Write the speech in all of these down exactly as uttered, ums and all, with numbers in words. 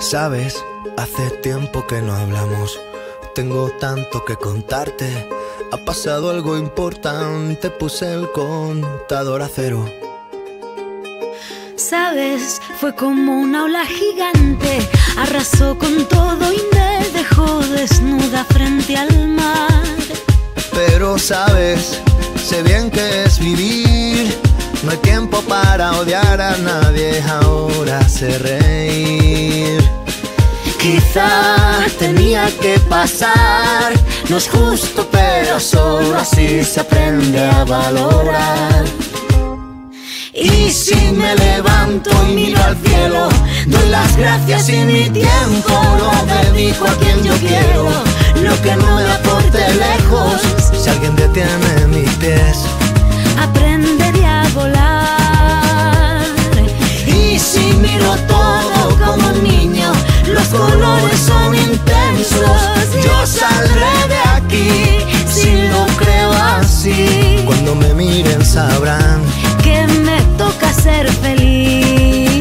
Sabes, hace tiempo que no hablamos. Tengo tanto que contarte. Ha pasado algo importante. Puse el contador a cero. Sabes, fue como una ola gigante. Arrasó con todo y me dejó desnuda frente al mar. Pero sabes, sé bien que es vivir. No hay tiempo para odiar a nadie. Ahora sé reír. Quizá tenía que pasar. No es justo, pero solo así se aprende a valorar. Y si me levanto y miro al cielo, doy las gracias y mi tiempo lo dedico a quien yo quiero. Lo que no me aporte lejos, si alguien detiene mis pies, aprenderé a volar. Y si miro todo como un niño, los colores son intensos. Yo saldré de aquí si lo creo así. Cuando me miren sabrán que me toca ser feliz.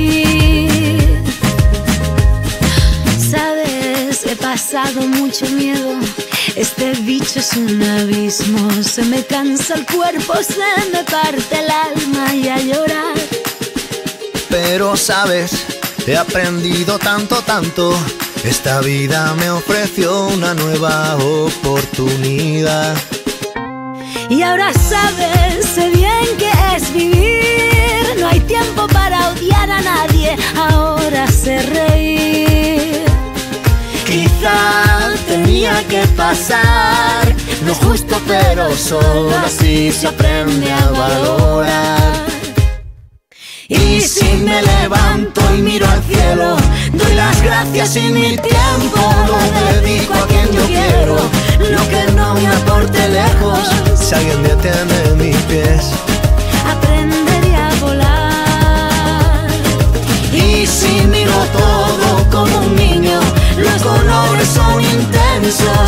Sabes, he pasado mucho miedo. Este bicho es un abismo. Se me cansa el cuerpo, se me parte el alma y a llorar. Pero sabes, he aprendido tanto, tanto. Esta vida me ofreció una nueva oportunidad. Y ahora sabes, sé bien que es vivir. No hay tiempo para odiar a nadie. Ahora sé reír. Quizá tenía que pasar. No es justo, pero solo así se aprende a valorar. Y si me levanto y miro al cielo, doy las gracias y mi tiempo lo dedico a quien yo quiero. Lo que no me aporte lejos, si alguien detiene mis pies, aprenderé a volar. Y si miro todo como un niño, los colores son intensos.